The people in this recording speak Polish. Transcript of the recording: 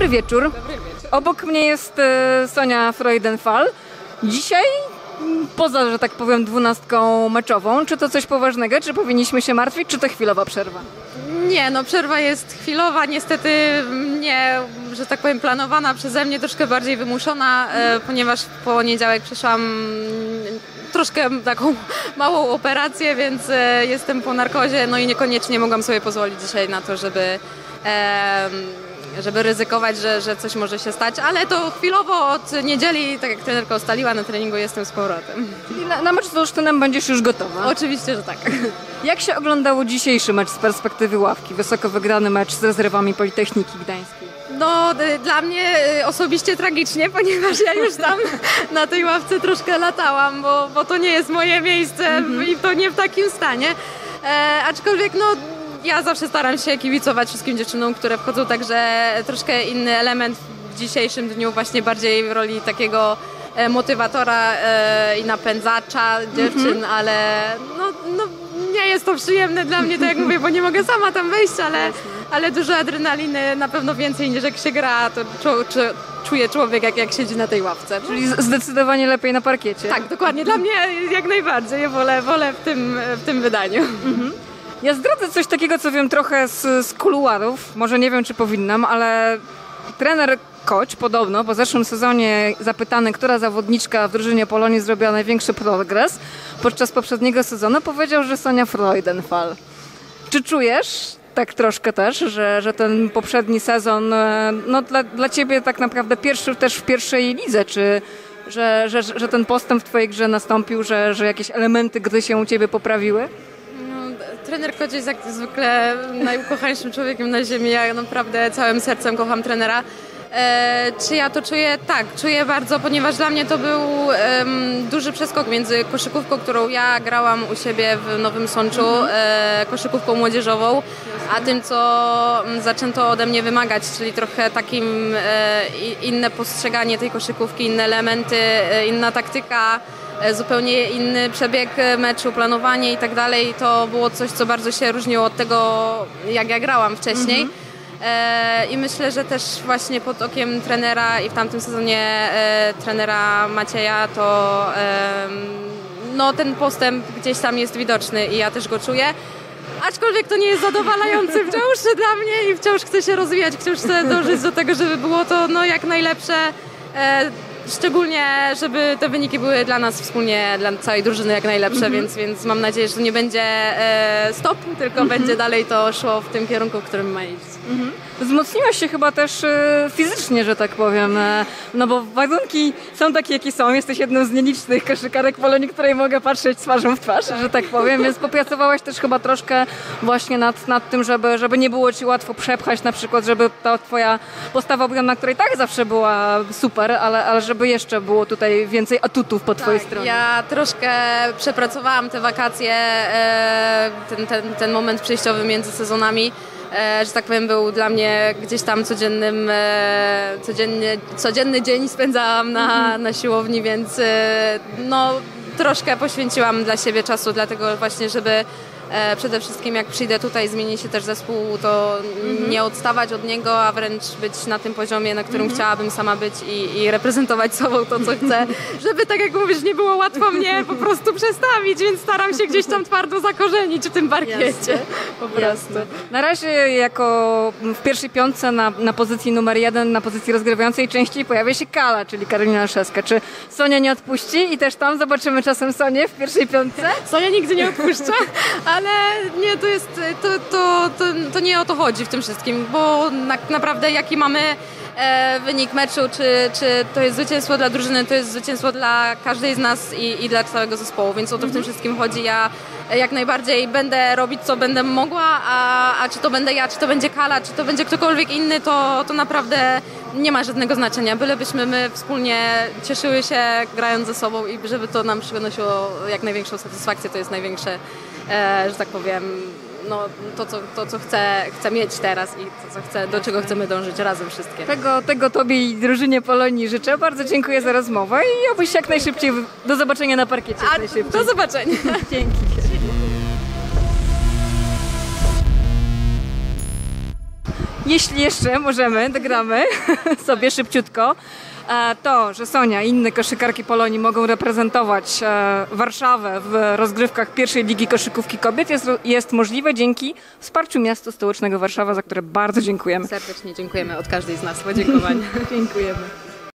Dobry wieczór. Dobry wieczór. Obok mnie jest Sonia Freudenthal. Dzisiaj, poza, że tak powiem, 12 meczową, czy to coś poważnego, czy powinniśmy się martwić, czy to chwilowa przerwa? Nie, no przerwa jest chwilowa, niestety nie, że tak powiem, planowana przeze mnie, troszkę bardziej wymuszona, ponieważ w poniedziałek przeszłam troszkę taką małą operację, więc jestem po narkozie, no i niekoniecznie mogłam sobie pozwolić dzisiaj na to, żeby ryzykować, że coś może się stać, ale to chwilowo od niedzieli, tak jak trenerka ustaliła, na treningu jestem z powrotem. Czyli na mecz z Olsztynem będziesz już gotowa? Oczywiście, że tak. Jak się oglądało dzisiejszy mecz z perspektywy ławki? Wysoko wygrany mecz z rezerwami Politechniki Gdańskiej. No, dla mnie osobiście tragicznie, ponieważ ja już tam na tej ławce troszkę latałam, bo to nie jest moje miejsce i to nie w takim stanie. Aczkolwiek no, ja zawsze staram się kibicować wszystkim dziewczynom, które wchodzą, także troszkę inny element w dzisiejszym dniu, właśnie bardziej w roli takiego motywatora i napędzacza dziewczyn, ale no, nie jest to przyjemne dla mnie, tak jak mówię, bo nie mogę sama tam wejść, ale dużo adrenaliny, na pewno więcej niż jak się gra, to czuje człowiek, jak siedzi na tej ławce. Czyli zdecydowanie lepiej na parkiecie. Tak, dokładnie, dla mnie jak najbardziej, ja wolę w tym wydaniu. Ja zdradzę coś takiego, co wiem trochę z kuluarów, może nie wiem, czy powinnam, ale trener Koć podobno po zeszłym sezonie zapytany, która zawodniczka w drużynie Polonii zrobiła największy progres podczas poprzedniego sezonu, powiedział, że Sonia Freudenthal. Czy czujesz tak troszkę też, że ten poprzedni sezon no, dla ciebie tak naprawdę pierwszy też w pierwszej lidze, czy że ten postęp w twojej grze nastąpił, że jakieś elementy gry się u ciebie poprawiły? Trener Koć jest jak zwykle najukochańszym człowiekiem na ziemi. Ja naprawdę całym sercem kocham trenera. Czy ja to czuję? Tak, czuję bardzo, ponieważ dla mnie to był duży przeskok między koszykówką, którą ja grałam u siebie w Nowym Sączu, koszykówką młodzieżową, a tym, co zaczęto ode mnie wymagać, czyli trochę takim inne postrzeganie tej koszykówki, inne elementy, inna taktyka, zupełnie inny przebieg meczu, planowanie i tak dalej. To było coś, co bardzo się różniło od tego, jak ja grałam wcześniej. I myślę, że też właśnie pod okiem trenera i w tamtym sezonie trenera Macieja to no, ten postęp gdzieś tam jest widoczny i ja też go czuję. Aczkolwiek to nie jest zadowalający wciąż dla mnie i wciąż chcę się rozwijać, wciąż chcę dążyć do tego, żeby było to no, jak najlepsze. Szczególnie, żeby te wyniki były dla nas wspólnie, dla całej drużyny jak najlepsze, więc mam nadzieję, że to nie będzie stop, tylko będzie dalej to szło w tym kierunku, w którym ma iść. Wzmocniłaś się chyba też fizycznie, że tak powiem, no bo warunki są takie, jakie są. Jesteś jedną z nielicznych koszykarek Polonii, której mogę patrzeć twarzą w twarz, że tak powiem, więc popracowałaś też chyba troszkę właśnie nad tym, żeby nie było ci łatwo przepchać, na przykład, żeby ta twoja postawa obronna, której tak zawsze była super, ale żeby jeszcze było tutaj więcej atutów po twojej stronie. Ja troszkę przepracowałam te wakacje, ten moment przejściowy między sezonami. Że tak powiem, był dla mnie gdzieś tam codzienny dzień spędzałam na siłowni, więc no, troszkę poświęciłam dla siebie czasu, dlatego właśnie, żeby przede wszystkim jak przyjdę tutaj, zmieni się też zespół, to nie odstawać od niego, a wręcz być na tym poziomie, na którym chciałabym sama być i reprezentować sobą to, co chcę, żeby tak jak mówisz, nie było łatwo mnie po prostu przestawić, więc staram się gdzieś tam twardo zakorzenić w tym parkiecie. Po prostu. Na razie jako w pierwszej piątce na pozycji numer 1, na pozycji rozgrywającej częściej pojawia się Kala, czyli Karolina Olszewska. Czy Sonia nie odpuści i też tam zobaczymy czasem Sonię w pierwszej piątce? Sonia nigdy nie odpuszcza, ale nie, to nie o to chodzi w tym wszystkim, bo naprawdę jaki mamy wynik meczu, czy to jest zwycięstwo dla drużyny, to jest zwycięstwo dla każdej z nas i dla całego zespołu, więc o to w tym wszystkim chodzi. Ja jak najbardziej będę robić, co będę mogła, a czy to będę ja, czy to będzie Kala, czy to będzie ktokolwiek inny, to naprawdę nie ma żadnego znaczenia. Bylebyśmy my wspólnie cieszyły się grając ze sobą i żeby to nam przynosiło jak największą satysfakcję, to jest największe, że tak powiem, no, to co chcę mieć teraz i to, co chcę, do czego chcemy dążyć razem wszystkie. Tego tobie i drużynie Polonii życzę. Bardzo dziękuję za rozmowę i obyś jak najszybciej do zobaczenia na parkiecie. Do zobaczenia. Dzięki. jeśli jeszcze możemy, dogramy sobie szybciutko. To, że Sonia i inne koszykarki Polonii mogą reprezentować Warszawę w rozgrywkach pierwszej Ligi Koszykówki Kobiet jest możliwe dzięki wsparciu miasta stołecznego Warszawa, za które bardzo dziękujemy. Serdecznie dziękujemy od każdej z nas. Podziękowania. Dziękujemy.